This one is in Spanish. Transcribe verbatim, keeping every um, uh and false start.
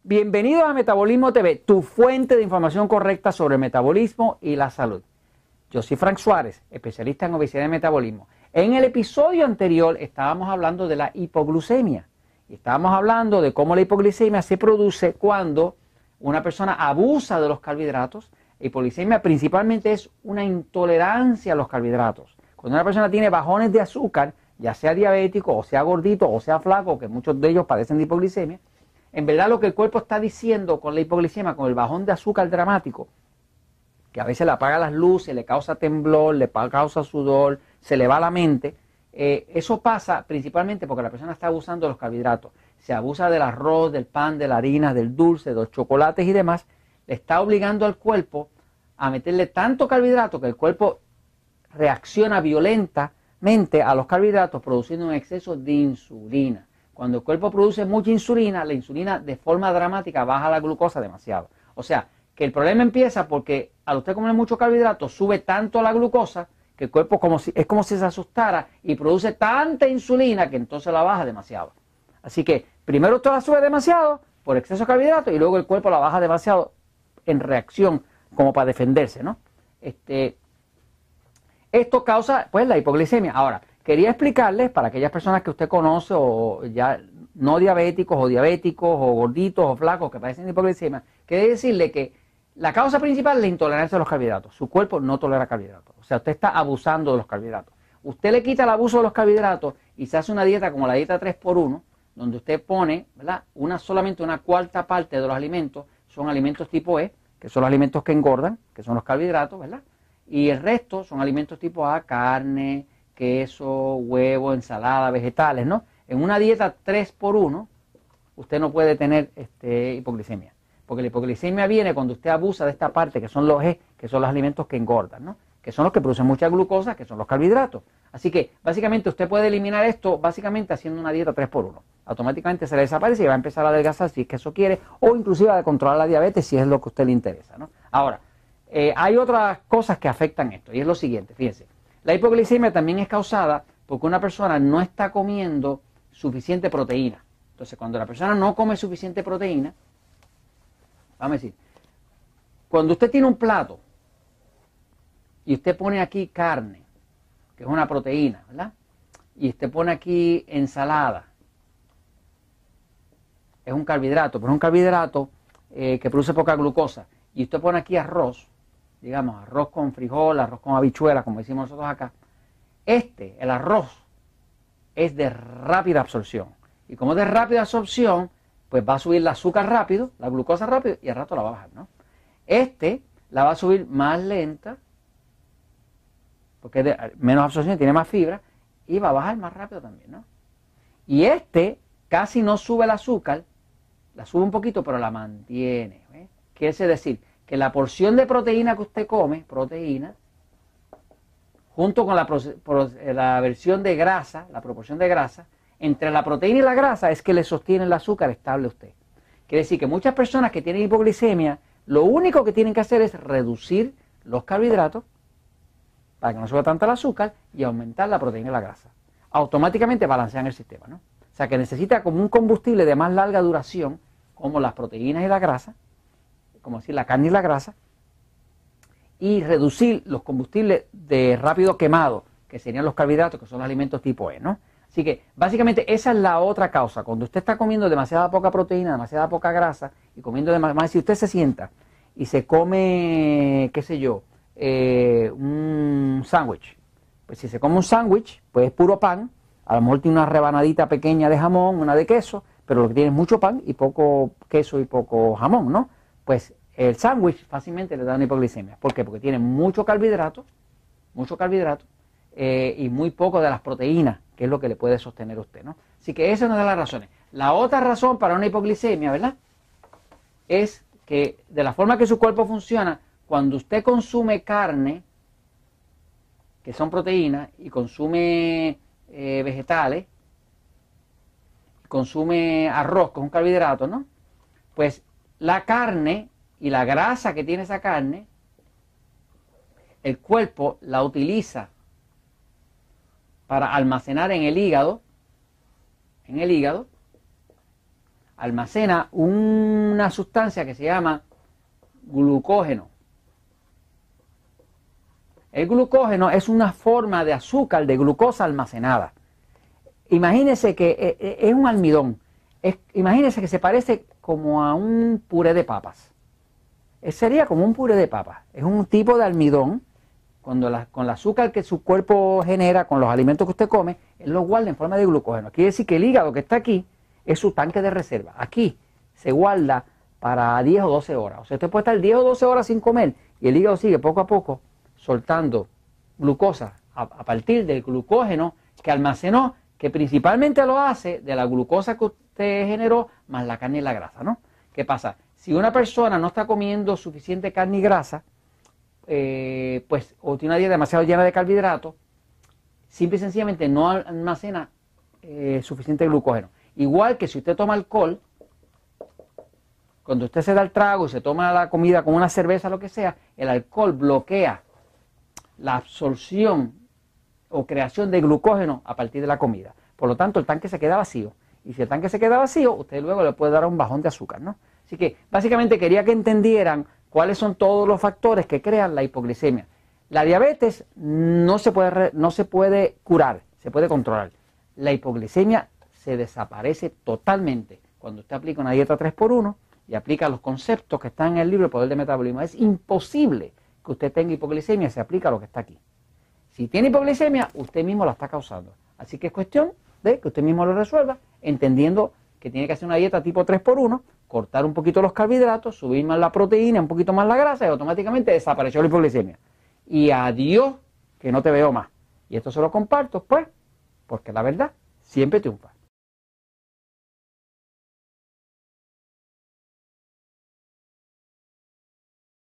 Bienvenidos a Metabolismo T V, tu fuente de información correcta sobre el metabolismo y la salud. Yo soy Frank Suárez, especialista en obesidad y metabolismo. En el episodio anterior estábamos hablando de la hipoglucemia. Y estábamos hablando de cómo la hipoglucemia se produce cuando una persona abusa de los carbohidratos. La hipoglucemia principalmente es una intolerancia a los carbohidratos. Cuando una persona tiene bajones de azúcar, ya sea diabético, o sea gordito, o sea flaco, que muchos de ellos padecen de hipoglucemia, en verdad lo que el cuerpo está diciendo con la hipoglucemia, con el bajón de azúcar dramático, que a veces le apaga las luces, le causa temblor, le causa sudor, se le va la mente, eh, eso pasa principalmente porque la persona está abusando de los carbohidratos. Se abusa del arroz, del pan, de la harina, del dulce, de los chocolates y demás. Le está obligando al cuerpo a meterle tanto carbohidrato que el cuerpo reacciona violentamente a los carbohidratos produciendo un exceso de insulina. Cuando el cuerpo produce mucha insulina, la insulina de forma dramática baja la glucosa demasiado. O sea, que el problema empieza porque al usted comer mucho carbohidrato sube tanto la glucosa que el cuerpo como si, es como si se asustara y produce tanta insulina que entonces la baja demasiado. Así que primero usted la sube demasiado por exceso de carbohidrato y luego el cuerpo la baja demasiado en reacción como para defenderse, ¿no? Este, esto causa pues la hipoglucemia. Ahora, quería explicarles para aquellas personas que usted conoce o ya no diabéticos o diabéticos o gorditos o flacos que padecen de hipoglucemia, quería decirle que la causa principal es la intolerancia a los carbohidratos. Su cuerpo no tolera carbohidratos. O sea, usted está abusando de los carbohidratos. Usted le quita el abuso de los carbohidratos y se hace una dieta como la dieta tres por uno, donde usted pone, ¿verdad?, una, solamente una cuarta parte de los alimentos son alimentos tipo E, que son los alimentos que engordan, que son los carbohidratos, ¿verdad? Y el resto son alimentos tipo A, carne, queso, huevo, ensalada, vegetales, ¿no? En una dieta tres por uno, usted no puede tener este, hipoglucemia. Porque la hipoglucemia viene cuando usted abusa de esta parte, que son los E, que son los alimentos que engordan, ¿no? Que son los que producen mucha glucosa, que son los carbohidratos. Así que, básicamente, usted puede eliminar esto, básicamente, haciendo una dieta tres por uno. Automáticamente se le desaparece y va a empezar a adelgazar si es que eso quiere, o inclusive a controlar la diabetes si es lo que a usted le interesa, ¿no? Ahora, eh, hay otras cosas que afectan esto, y es lo siguiente, fíjense. La hipoglucemia también es causada porque una persona no está comiendo suficiente proteína. Entonces, cuando la persona no come suficiente proteína, vamos a decir, cuando usted tiene un plato y usted pone aquí carne, que es una proteína, ¿verdad? Y usted pone aquí ensalada, es un carbohidrato, pero es un carbohidrato eh, que produce poca glucosa. Y usted pone aquí arroz, digamos, arroz con frijol, arroz con habichuela, como decimos nosotros acá. Este, el arroz, es de rápida absorción. Y como es de rápida absorción, pues va a subir el azúcar rápido, la glucosa rápido, y al rato la va a bajar, ¿no? Este la va a subir más lenta, porque es de menos absorción, tiene más fibra, y va a bajar más rápido también, ¿no? Y este casi no sube el azúcar, la sube un poquito, pero la mantiene, ¿eh? Quiere decir que la porción de proteína que usted come, proteína, junto con la, la versión de grasa, la proporción de grasa, entre la proteína y la grasa es que le sostiene el azúcar estable a usted. Quiere decir que muchas personas que tienen hipoglucemia, lo único que tienen que hacer es reducir los carbohidratos para que no suba tanto el azúcar y aumentar la proteína y la grasa. Automáticamente balancean el sistema, ¿no? O sea que necesita como un combustible de más larga duración, como las proteínas y la grasa, como decir la carne y la grasa, y reducir los combustibles de rápido quemado, que serían los carbohidratos, que son los alimentos tipo E, ¿no? Así que básicamente esa es la otra causa. Cuando usted está comiendo demasiada poca proteína, demasiada poca grasa, y comiendo demasiado, si usted se sienta y se come, qué sé yo, eh, un sándwich, pues si se come un sándwich, pues es puro pan, a lo mejor tiene una rebanadita pequeña de jamón, una de queso, pero lo que tiene es mucho pan y poco queso y poco jamón, ¿no? Pues el sándwich fácilmente le da una hipoglucemia. ¿Por qué? Porque tiene mucho carbohidrato, mucho carbohidrato eh, y muy poco de las proteínas, que es lo que le puede sostener a usted, ¿no? Así que esa es una de las razones. La otra razón para una hipoglucemia, ¿verdad?, es que de la forma que su cuerpo funciona, cuando usted consume carne, que son proteínas, y consume eh, vegetales, consume arroz, que es un carbohidrato, ¿no? Pues la carne y la grasa que tiene esa carne, el cuerpo la utiliza para almacenar en el hígado, en el hígado, almacena una sustancia que se llama glucógeno. El glucógeno es una forma de azúcar, de glucosa almacenada. Imagínense que es un almidón. Es, imagínense que se parece como a un puré de papas. Sería como un puré de papas. Es un tipo de almidón. Cuando la, con el azúcar que su cuerpo genera, con los alimentos que usted come, él lo guarda en forma de glucógeno. Quiere decir que el hígado que está aquí es su tanque de reserva. Aquí se guarda para diez o doce horas. O sea, usted puede estar diez o doce horas sin comer y el hígado sigue poco a poco soltando glucosa a, a partir del glucógeno que almacenó, que principalmente lo hace de la glucosa que usted generó más la carne y la grasa, ¿no? ¿Qué pasa? Si una persona no está comiendo suficiente carne y grasa, eh, pues o tiene una dieta demasiado llena de carbohidratos, simple y sencillamente no almacena eh, suficiente glucógeno. Igual que si usted toma alcohol, cuando usted se da el trago y se toma la comida con una cerveza, lo que sea, el alcohol bloquea la absorción o creación de glucógeno a partir de la comida. Por lo tanto, el tanque se queda vacío. Y si el tanque se queda vacío, usted luego le puede dar un bajón de azúcar, ¿no? Así que, básicamente, quería que entendieran cuáles son todos los factores que crean la hipoglicemia. La diabetes no se puede, no se puede curar, se puede controlar. La hipoglicemia se desaparece totalmente cuando usted aplica una dieta tres por uno y aplica los conceptos que están en el libro El Poder del Metabolismo. Es imposible que usted tenga hipoglicemia si aplica lo que está aquí. Si tiene hipoglicemia, usted mismo la está causando. Así que es cuestión de que usted mismo lo resuelva, entendiendo que tiene que hacer una dieta tipo tres por uno, cortar un poquito los carbohidratos, subir más la proteína, un poquito más la grasa y automáticamente desapareció la hipoglicemia. Y adiós, que no te veo más. Y esto se lo comparto, pues, porque la verdad siempre triunfa.